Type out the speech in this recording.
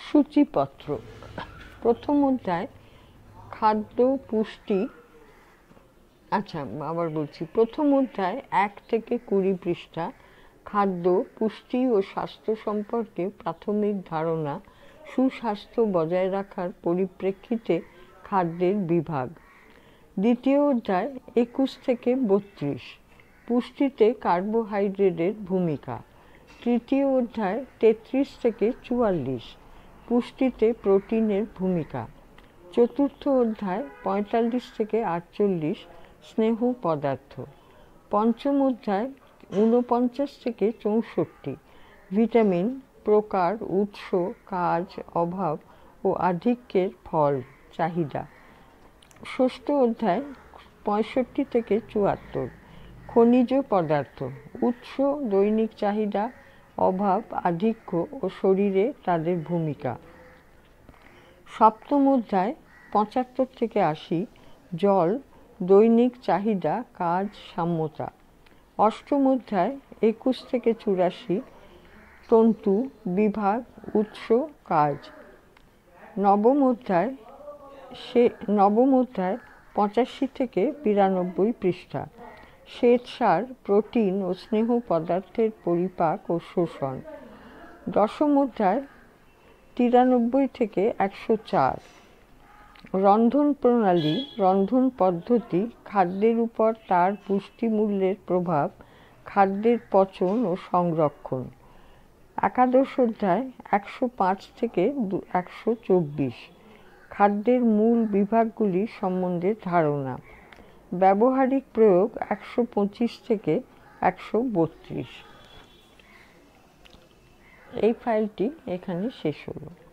সূচিপত্র। প্রথম অধ্যায় খাদ্য পুষ্টি। আবার বলছি, প্রথম অধ্যায় 1 থেকে 20 পৃষ্ঠা। খাদ্য পুষ্টি ও স্বাস্থ্য সম্পর্কে প্রাথমিক ধারণা, সুস্বাস্থ্য বজায় রাখার পরিপ্রেক্ষিতে খাদ্যের বিভাগ। দ্বিতীয় অধ্যায় 21 থেকে 32, পুষ্টিতে কার্বোহাইড্রেটের ভূমিকা। তৃতীয় অধ্যায় 33 থেকে 44, পুষ্টিতে প্রোটিনের ভূমিকা। চতুর্থ অধ্যায় 45 থেকে 48, স্নেহ পদার্থ। পঞ্চম অধ্যায় 49 থেকে 64, ভিটামিন, প্রকার, উৎস, কাজ, অভাব ও আধিক্যের ফল, চাহিদা। ষষ্ঠ অধ্যায় 65 থেকে 74, খনিজ পদার্থ, উৎস, দৈনিক চাহিদা, অভাব, আধিক্য ও শরীরে তাদের ভূমিকা। সপ্তম অধ্যায় 75 থেকে 80, জল, দৈনিক চাহিদা, কাজ, সাম্যতা। অষ্টম অধ্যায় 21 থেকে 84, তন্তু, বিভাগ, উৎস, কাজ। নবম অধ্যায় 85 থেকে 92 পৃষ্ঠা, শ্বেতসার, প্রোটিন ও স্নেহ পদার্থের পরিপাক ও শোষণ। দশম অধ্যায় 93 থেকে 104, রন্ধন প্রণালী, রন্ধন পদ্ধতি, খাদ্যের উপর তার পুষ্টিমূল্যের প্রভাব, খাদ্যের পচন ও সংরক্ষণ। একাদশ অধ্যায় 105 থেকে 124, খাদ্যের মূল বিভাগগুলি সম্বন্ধে ধারণা। ব্যবহারিক প্রয়োগ 125 থেকে 132। এই ফাইলটি এখানে শেষ হলো।